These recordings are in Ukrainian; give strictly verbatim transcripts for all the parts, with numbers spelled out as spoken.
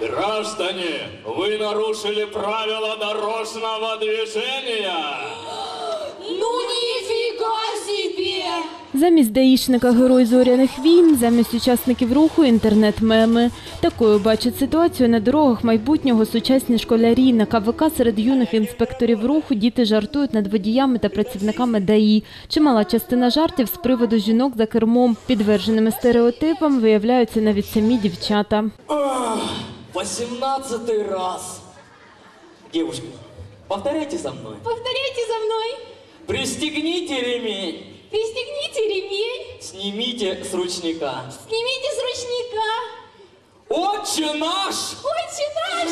Граждане, вы нарушили правила дорожного движения. Ну ніфіга собі! Замість даїшника герой зоряних війн, замість учасників руху інтернет-меми. Такою бачать ситуацію на дорогах майбутнього сучасні школярі. На ка ве ка серед юних інспекторів руху діти жартують над водіями та працівниками ДАІ. Чимала частина жартів з приводу жінок за кермом. Підтвердженими стереотипам виявляються навіть самі дівчата. восемнадцатый раз. Девушки, повторяйте за мной. Повторяйте за мною. Пристегните ремень. Пристегните ремень. Снимите с ручника. Снимите с ручника. Отче наш! Отче наш!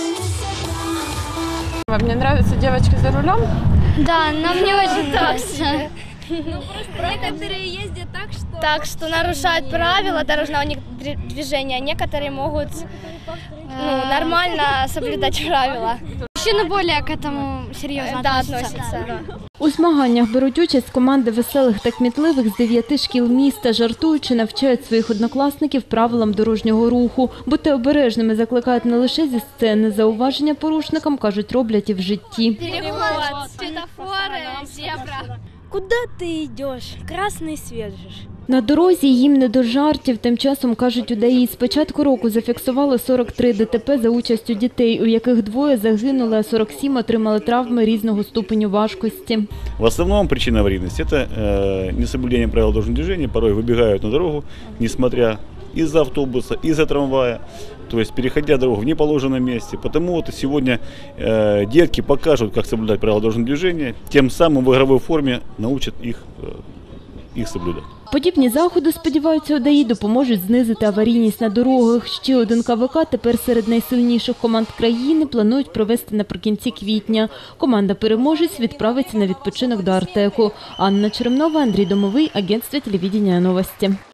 Вам не нравятся девочки за рулем? Да, нам не очень нравится. Некоторые ездят так, что... Так что нарушают правила дорожного движения, некоторые могут ну, нормально соблюдать правила. Мужчины более к этому серьезно Да, относятся. У змаганнях беруть участь команди веселих та кмітливих з дев'яти шкіл міста. Жартуючи, навчають своїх однокласників правилам дорожнього руху. Бути обережними закликають не лише зі сцени. Зауваження порушникам, кажуть, роблять і в житті. Переход, светофоры, зебра. Куда ты идешь? Красный свет же. На дорозі їм не до жартів. Тим часом, кажуть у ДАІ, з початку року зафіксували сорок три де те пе за участю дітей, у яких двоє загинули, а сорок сім отримали травми різного ступеню важкості. В основном причина аварийности – это э, несоблюдение правил дорожного движения. Порой выбегают на дорогу, несмотря из-за автобуса, из-за трамвая, то есть переходя дорогу в неположенном месте. Потому вот сегодня э, детки покажут, как соблюдать правила дорожного движения, тем самым в игровой форме научат их, э, их соблюдать. Подібні заходи, сподіваються у ДАІ, допоможуть знизити аварійність на дорогах. Ще один ка ве ка тепер серед найсильніших команд країни планують провести наприкінці квітня. Команда-переможець відправиться на відпочинок до Артеку. Анна Черемнова, Андрій Домовий, агентство телевидения «Новости».